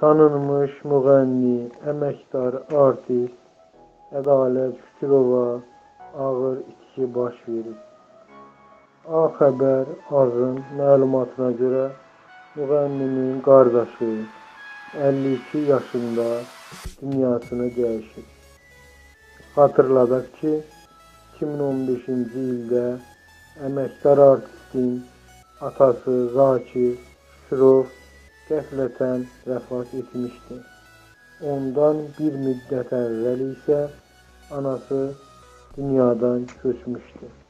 Tanınmış müğənni, əməkdar artist Ədalət Şükürova ağır itki baş verib. A Xəbər AZ-ın məlumatına görə müğənninin qardaşı 52 yaşında dünyasını dəyişib. Xatırladaq ki, 2015-ci ildə əməkdar artistin atası Zakir Şükürov qəflətən vəfat etmişdi. Ondan bir müddət əvvəl isə anası dünyadan köçmüşdü.